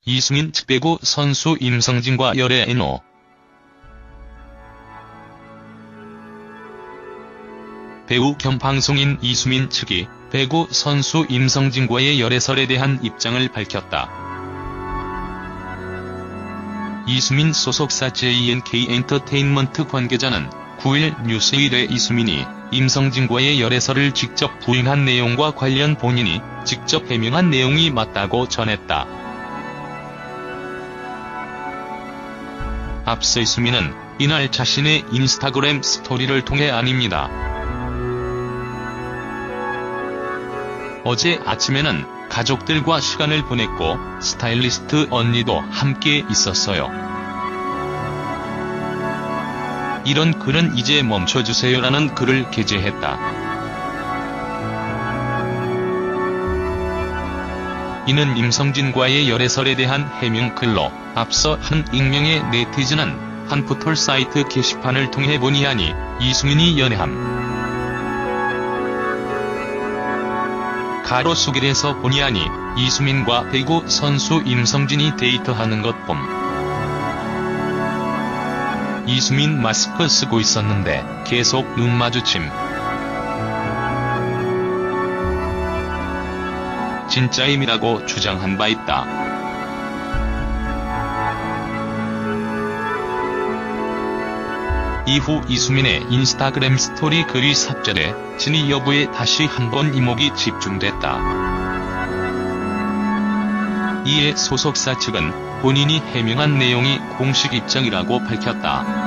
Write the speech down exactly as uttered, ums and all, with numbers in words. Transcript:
이수민 측 배구 선수 임성진과 열애노. 배우 겸 방송인 이수민 측이 배구 선수 임성진과의 열애설에 대한 입장을 밝혔다. 이수민 소속사 제이엔케이엔터테인먼트 관계자는 구일 뉴스일에 이수민이 임성진과의 열애설을 직접 부인한 내용과 관련 본인이 직접 해명한 내용이 맞다고 전했다. 앞서 이수민은 이날 자신의 인스타그램 스토리를 통해 아닙니다. 어제 아침에는 가족들과 시간을 보냈고 스타일리스트 언니도 함께 있었어요. 이런 글은 이제 멈춰주세요라는 글을 게재했다. 이는 임성진과의 열애설에 대한 해명글로 앞서 한 익명의 네티즌은 한 포털 사이트 게시판을 통해 본의 이수민이 연애함. 가로수길에서 본의 이수민과 배구 선수 임성진이 데이트하는 것 봄. 이수민 마스크 쓰고 있었는데 계속 눈 마주침. 진짜임이라고 주장한 바 있다. 이후 이수민의 인스타그램 스토리 글이 삭제돼 진위 여부에 다시 한번 이목이 집중됐다. 이에 소속사 측은 본인이 해명한 내용이 공식 입장이라고 밝혔다.